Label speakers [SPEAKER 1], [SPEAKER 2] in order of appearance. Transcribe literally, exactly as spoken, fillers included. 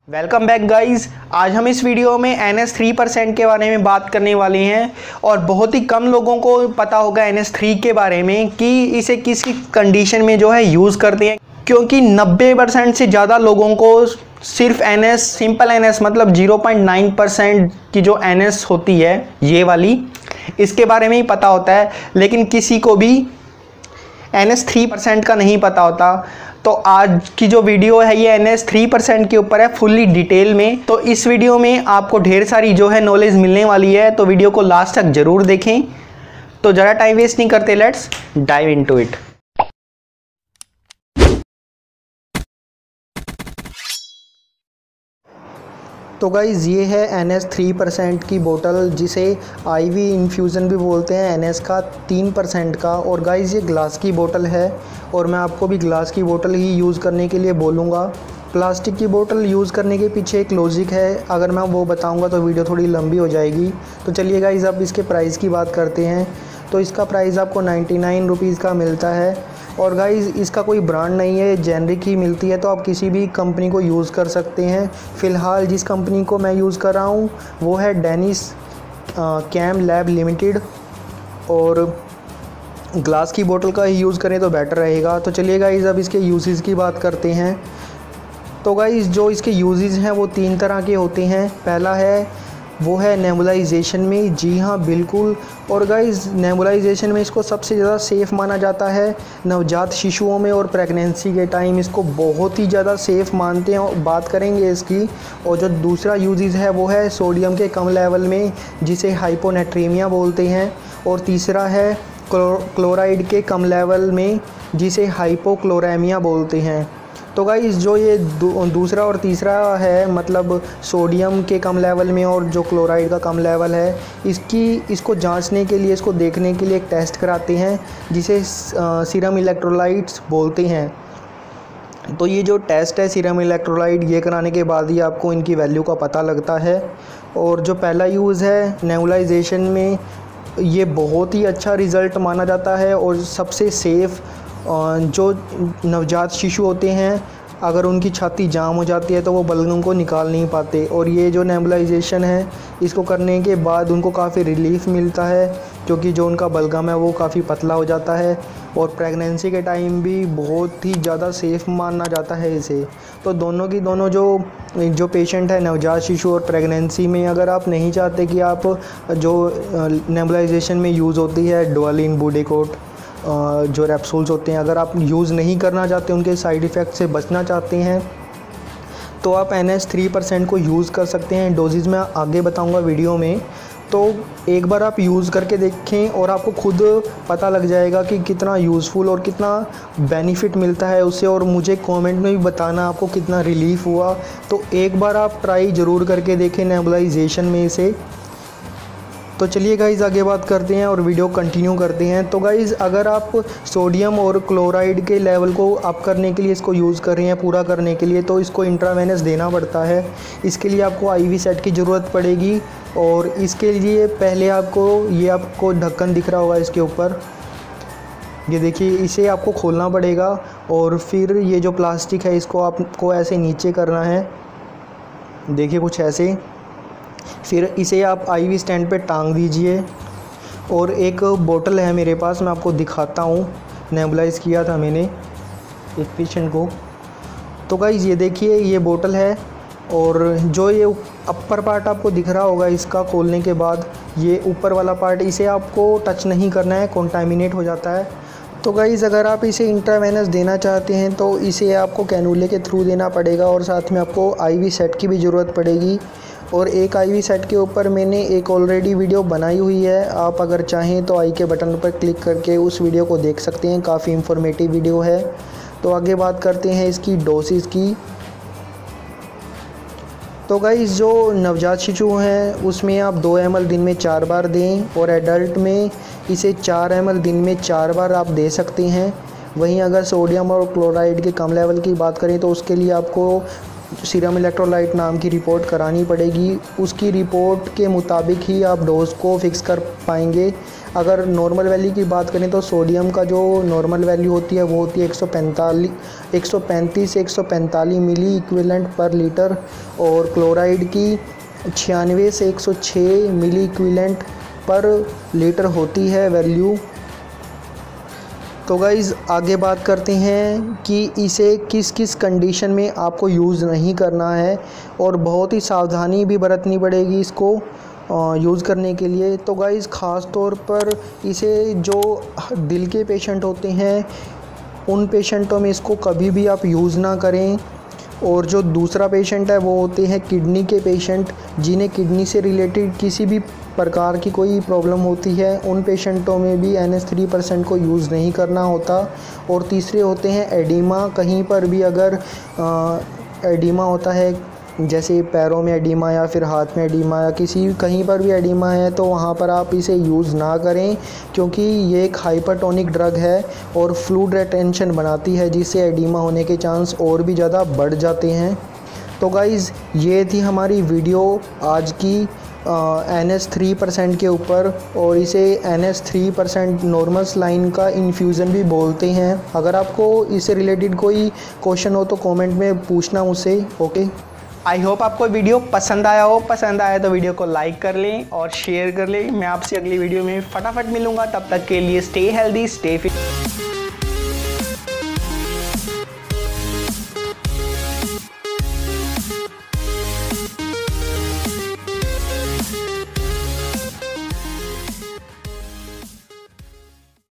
[SPEAKER 1] Welcome back guys. आज हम इस वीडियो में एन एस थ्री परसेंट के बारे में बात करने वाले हैं और बहुत ही कम लोगों को पता होगा एन एस थ्री के बारे में कि इसे किस कंडीशन में जो है यूज़ करते हैं, क्योंकि नब्बे परसेंट से ज़्यादा लोगों को सिर्फ N S simple N S मतलब ज़ीरो पॉइंट नाइन परसेंट की जो एन एस होती है ये वाली, इसके बारे में ही पता होता है, लेकिन किसी को भी एन एस थ्री परसेंट का नहीं पता होता। तो आज की जो वीडियो है ये एन एस थ्री परसेंट के ऊपर है फुल्ली डिटेल में। तो इस वीडियो में आपको ढेर सारी जो है नॉलेज मिलने वाली है, तो वीडियो को लास्ट तक ज़रूर देखें। तो ज़रा टाइम वेस्ट नहीं करते, लेट्स डाइव इनटू इट। तो गाइज़ ये है एन एस थ्री परसेंट की बोतल, जिसे आईवी इन्फ्यूज़न भी बोलते हैं, एन एस का तीन परसेंट का। और गाइज़ ये ग्लास की बोतल है और मैं आपको भी ग्लास की बोतल ही यूज़ करने के लिए बोलूँगा। प्लास्टिक की बोतल यूज़ करने के पीछे एक लॉजिक है, अगर मैं वो बताऊँगा तो वीडियो थोड़ी लंबी हो जाएगी। तो चलिए गाइज़ अब इसके प्राइस की बात करते हैं। तो इसका प्राइस आपको नाइन्टी नाइन रुपीज़ का मिलता है और गाइज़ इसका कोई ब्रांड नहीं है, जेनरिक ही मिलती है, तो आप किसी भी कंपनी को यूज़ कर सकते हैं। फ़िलहाल जिस कंपनी को मैं यूज़ कर रहा हूँ वो है डेनिस कैम लैब लिमिटेड, और ग्लास की बोतल का ही यूज़ करें तो बेटर रहेगा। तो चलिए गाइज़ अब इसके यूजेस की बात करते हैं। तो गाइज़ जो इसके यूजेस हैं वो तीन तरह के होते हैं। पहला है वो है नेबुलाइजेशन में, जी हाँ बिल्कुल। और गाइज़ नेबुलाइजेशन में इसको सबसे ज़्यादा सेफ़ माना जाता है नवजात शिशुओं में, और प्रेगनेंसी के टाइम इसको बहुत ही ज़्यादा सेफ़ मानते हैं, और बात करेंगे इसकी। और जो दूसरा यूजेस है वो है सोडियम के कम लेवल में, जिसे हाइपोनेट्रीमिया बोलते हैं। और तीसरा है क्लोराइड के कम लेवल में, जिसे हाइपोक्लोरेमिया बोलते हैं। तो गाइस जो ये दू, दूसरा और तीसरा है, मतलब सोडियम के कम लेवल में और जो क्लोराइड का कम लेवल है, इसकी इसको जांचने के लिए, इसको देखने के लिए एक टेस्ट कराते हैं जिसे सीरम इलेक्ट्रोलाइट्स बोलते हैं। तो ये जो टेस्ट है सीरम इलेक्ट्रोलाइट, ये कराने के बाद ही आपको इनकी वैल्यू का पता लगता है। और जो पहला यूज़ है नेबुलाइजेशन में, ये बहुत ही अच्छा रिज़ल्ट माना जाता है और सबसे सेफ़। जो नवजात शिशु होते हैं, अगर उनकी छाती जाम हो जाती है तो वो बलगम को निकाल नहीं पाते, और ये जो नेबुलाइजेशन है इसको करने के बाद उनको काफ़ी रिलीफ़ मिलता है, क्योंकि जो उनका बलगम है वो काफ़ी पतला हो जाता है। और प्रेगनेंसी के टाइम भी बहुत ही ज़्यादा सेफ़ माना जाता है इसे। तो दोनों की दोनों जो जो पेशेंट है नवजात शिशु और प्रेगनेंसी में, अगर आप नहीं चाहते कि आप जो नेबुलाइजेशन में यूज़ होती है डुआलिन, बूडेकोट, जो रेप्सूल्स होते हैं, अगर आप यूज़ नहीं करना चाहते, उनके साइड इफ़ेक्ट से बचना चाहते हैं, तो आप एन एस थ्री परसेंट को यूज़ कर सकते हैं। डोजेज़ मैं आगे बताऊंगा वीडियो में। तो एक बार आप यूज़ करके देखें और आपको खुद पता लग जाएगा कि कितना यूज़फुल और कितना बेनिफिट मिलता है उससे, और मुझे कमेंट में भी बताना आपको कितना रिलीफ़ हुआ। तो एक बार आप ट्राई ज़रूर करके देखें नेबुलाइजेशन में इसे। तो चलिए गाइज़ आगे बात करते हैं और वीडियो कंटिन्यू करते हैं। तो गाइज़ अगर आप सोडियम और क्लोराइड के लेवल को अप करने के लिए इसको यूज़ कर रहे हैं, पूरा करने के लिए, तो इसको इंट्रावेनस देना पड़ता है। इसके लिए आपको आईवी सेट की ज़रूरत पड़ेगी, और इसके लिए पहले आपको ये आपको ढक्कन दिख रहा होगा इसके ऊपर, ये देखिए, इसे आपको खोलना पड़ेगा। और फिर ये जो प्लास्टिक है इसको आपको ऐसे नीचे करना है, देखिए कुछ ऐसे। फिर इसे आप आईवी स्टैंड पे टांग दीजिए। और एक बोतल है मेरे पास, मैं आपको दिखाता हूँ, नेबुलाइज़ किया था मैंने एक पेशेंट को। तो गाइज़ ये देखिए ये बोतल है, और जो ये अपर पार्ट आपको दिख रहा होगा इसका खोलने के बाद, ये ऊपर वाला पार्ट, इसे आपको टच नहीं करना है, कॉन्टामिनेट हो जाता है। तो गाइज़ अगर आप इसे इंट्रावेनस देना चाहते हैं तो इसे आपको कैनुले के थ्रू देना पड़ेगा, और साथ में आपको आईवी सेट की भी ज़रूरत पड़ेगी। और एक आईवी सेट के ऊपर मैंने एक ऑलरेडी वीडियो बनाई हुई है, आप अगर चाहें तो आई के बटन पर क्लिक करके उस वीडियो को देख सकते हैं, काफ़ी इंफॉर्मेटिव वीडियो है। तो आगे बात करते हैं इसकी डोसेस की। तो गाइज़ जो नवजात शिशु हैं उसमें आप दो एम एल दिन में चार बार दें, और एडल्ट में इसे चार एम एल दिन में चार बार आप दे सकते हैं। वहीं अगर सोडियम और क्लोराइड के कम लेवल की बात करें तो उसके लिए आपको सीरम इलेक्ट्रोलाइट नाम की रिपोर्ट करानी पड़ेगी। उसकी रिपोर्ट के मुताबिक ही आप डोज को फिक्स कर पाएंगे। अगर नॉर्मल वैल्यू की बात करें तो सोडियम का जो नॉर्मल वैल्यू होती है वो होती है एक सौ पैंतालीस एक सौ पैंतीस से एक सौ पैंतालीस मिली इक्विवेलेंट पर लीटर, और क्लोराइड की छियानवे से एक सौ छह मिली इक्विवेलेंट पर लीटर होती है वैल्यू। तो गाइज़ आगे बात करते हैं कि इसे किस किस कंडीशन में आपको यूज़ नहीं करना है, और बहुत ही सावधानी भी बरतनी पड़ेगी इसको यूज़ करने के लिए। तो गाइज़ ख़ास तौर पर इसे जो दिल के पेशेंट होते हैं उन पेशेंटों में इसको कभी भी आप यूज़ ना करें, और जो दूसरा पेशेंट है वो होते हैं किडनी के पेशेंट, जिन्हें किडनी से रिलेटेड किसी भी प्रकार की कोई प्रॉब्लम होती है, उन पेशेंटों में भी एन एस थ्री परसेंट को यूज़ नहीं करना होता। और तीसरे होते हैं एडिमा, कहीं पर भी अगर एडिमा होता है, जैसे पैरों में एडिमा या फिर हाथ में एडिमा या किसी कहीं पर भी एडिमा है, तो वहाँ पर आप इसे यूज़ ना करें, क्योंकि ये एक हाइपरटोनिक ड्रग है और फ्लूइड रिटेंशन बनाती है, जिससे एडिमा होने के चांस और भी ज़्यादा बढ़ जाते हैं। तो गाइज़ ये थी हमारी वीडियो आज की एन एस थ्री परसेंट के ऊपर, और इसे N S three percent normal saline का इन्फ्यूज़न भी बोलते हैं। अगर आपको इससे रिलेटेड कोई क्वेश्चन हो तो कमेंट में पूछना मुझसे। ओके, आई होप आपको वीडियो पसंद आया हो। पसंद आया तो वीडियो को लाइक कर लें और शेयर कर लें। मैं आपसे अगली वीडियो में फटाफट मिलूँगा, तब तक के लिए स्टे हेल्दी, स्टे फिट।